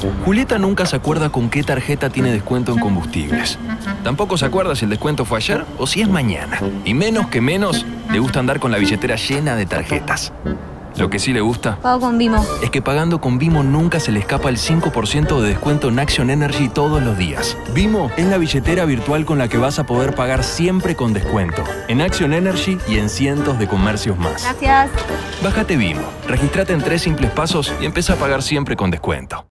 Julieta nunca se acuerda con qué tarjeta tiene descuento en combustibles. Tampoco se acuerda si el descuento fue ayer o si es mañana. Y menos que menos, le gusta andar con la billetera llena de tarjetas. Lo que sí le gusta Pago con Vimo. es que pagando con Vimo nunca se le escapa el 5% de descuento en Action Energy todos los días. Vimo es la billetera virtual con la que vas a poder pagar siempre con descuento. En Action Energy y en cientos de comercios más. Gracias. Bájate Vimo, regístrate en 3 simples pasos y empieza a pagar siempre con descuento.